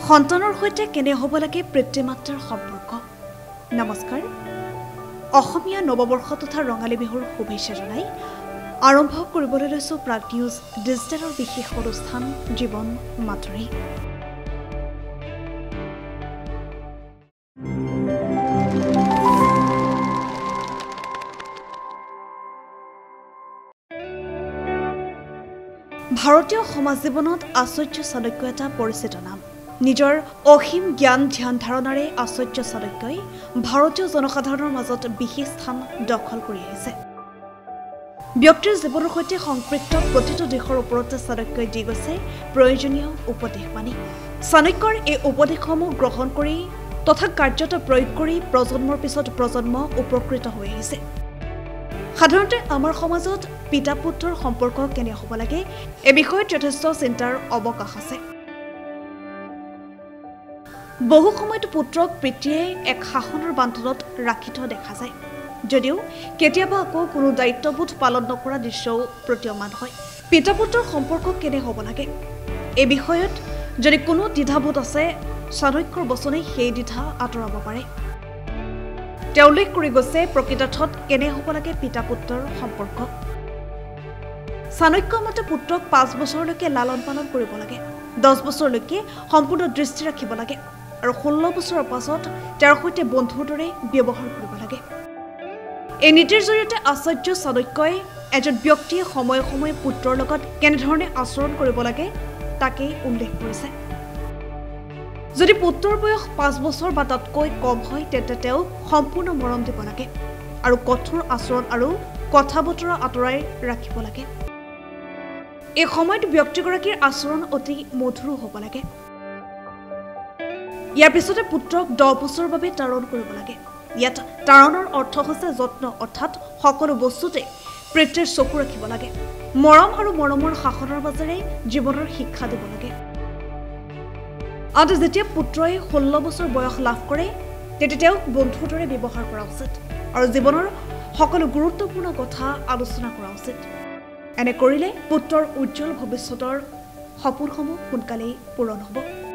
সন্তানৰ সৈতে কেনে হ'ব লাগে পিতৃ-মাতৃৰ সম্পৰ্ক। নমস্কাৰ, অসমীয়া নৱবৰ্ষ তথা ৰঙালী বিহুৰ শুভেচ্ছা জনাই আৰম্ভ কৰিবলৈ লৈছোঁ প্ৰাগ নিউজ ডিজিটেলৰ বিশেষ অনুষ্ঠান জীৱন মাধুৰী। ভাৰতীয় সমাজ জীৱনত আচাৰ্য চাণক্য এটা পৰিচিত নাম। নিজৰ অসীম জ্ঞান ধ্যান ধাৰণাৰে আচাৰ্য চাণক্যই ভাৰতীয় জনসাধাৰণৰ মাজত বিশেষ স্থান দখল কৰি আহিছে। ব্যক্তিৰ জীৱনৰ সৈতে সংপৃক্ত প্ৰতিটো দিশৰ ওপৰতে চাণক্যই দি গৈছে প্ৰয়োজনীয় উপদেশবাণী। চাণক্যৰ এই উপদেশসমূহ গ্ৰহণ কৰি তথা কাৰ্যত প্ৰয়োগ কৰি প্ৰজন্মৰ পিছত প্ৰজন্ম উপকৃত হৈ আহিছে। সাধাৰণতে আমাৰ সমাজত পিতা পুত্ৰৰ সম্পৰ্ক কেনে হ'ব লাগে এই বিষয়ত যথেষ্ট চিন্তাৰ অৱকাশ আছে। বহু সময়ত পুত্ৰক পিতৃয়ে এক শাসনৰ বান্ধোনত ৰাখি থোৱা দেখা যায়, যদিও কেতিয়াবা আকৌ কোনো দায়িত্ববোধ পালন নকৰা দৃশ্যও প্ৰতীয়মান হয়। পিতা পুত্ৰৰ সম্পৰ্ক কেনে হ'ব লাগে এই বিষয়ত যদি কোনো দ্বিধাবোধ আছে, চাণক্যৰ বচনে সেই দ্বিধা আঁতৰাব পাৰে। তেওঁ উল্লেখ কৰি গৈছে প্ৰকৃতাৰ্থত কেনে হ'ব লাগে পিতা পুত্ৰৰ সম্পৰ্ক। চাণক্যৰ মতে পুত্ৰক 5 বছৰলৈকে লালন পালন কৰিব লাগে, 10 বছৰলৈকে সম্পূৰ্ণ দৃষ্টি ৰাখিব লাগে আৰু 16 বছৰৰ পাছত তেওঁৰ সৈতে বন্ধুৰ দৰে ব্যৱহাৰ কৰিব লাগে। এই নীতিৰ জৰিয়তে আচাৰ্য চাণক্যই এজন ব্যক্তিয়ে সময়ে সময়ে পুত্ৰৰ লগত কেনেধৰণে আচৰণ কৰিব লাগে তাকেই উল্লেখ কৰিছে। যদি পুত্ৰৰ বয়স 5 বছৰ বা তাতকৈ কম হয় তেন্তে তেওঁক সম্পূৰ্ণ মৰম দিব লাগে আৰু কঠোৰ আচৰণ আৰু কথা বতৰা আঁতৰাই ৰাখিব লাগে। এই সময়ত ব্যক্তিগৰাকীৰ আচৰণ অতি মধুৰ হ'ব লাগে। ইয়াৰ পিছতে পুত্ৰক 10 বছৰৰ বাবে তাৰণ কৰিব লাগে। ইয়াত তাৰণৰ অৰ্থ হৈছে যত্ন, অৰ্থাৎ সকলো বস্তুতে পিতৃৰ চকু ৰাখিব লাগে। মৰম আৰু মৰমৰ শাসনৰ মাজেৰে জীৱনৰ শিক্ষা দিব লাগে। আনহাতে যেতিয়া পুত্ৰই 16 বছৰ বয়স লাভ কৰে তেতিয়া তেওঁক বন্ধুৰ দৰে ব্যৱহাৰ কৰা উচিত আৰু জীৱনৰ সকলো গুৰুত্বপূৰ্ণ কথা আলোচনা কৰা উচিত। এনে কৰিলে পুত্ৰৰ উজ্জ্বল ভৱিষ্যতৰ সপোনসমূহ সোনকালেই পূৰণ হ'ব।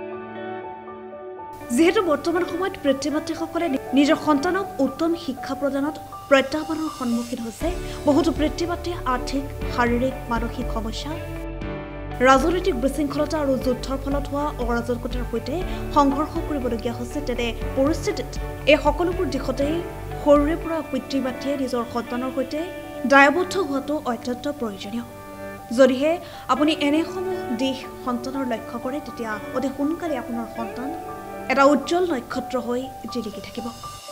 যিহেতু বৰ্তমান সময়ত পিতৃ-মাতৃসকলে নিজৰ সন্তানক উত্তম শিক্ষা প্ৰদানত প্ৰত্যাহ্বানৰ সন্মুখীন হৈছে, বহুতো পিতৃ-মাতৃয়ে আৰ্থিক, শাৰীৰিক, মানসিক সমস্যা, ৰাজনৈতিক বিশৃংখলতা আৰু যুদ্ধৰ ফলত হোৱা অৰাজকতাৰ সৈতে সংঘৰ্ষ কৰিবলগীয়া হৈছে। তেনে পৰিস্থিতিত এই সকলোবোৰ দিশতেই সৰুৰে পৰা পিতৃ-মাতৃয়ে নিজৰ সন্তানৰ সৈতে দায়বদ্ধ হোৱাটো অত্যন্ত প্ৰয়োজনীয়। যদিহে আপুনি এনেসমূহ দিশ সন্তানৰ লক্ষ্য কৰে তেতিয়া অতি সোনকালে আপোনাৰ সন্তান এটা উজ্জ্বল নক্ষত্ৰ হৈ জিলিকি থাকিব।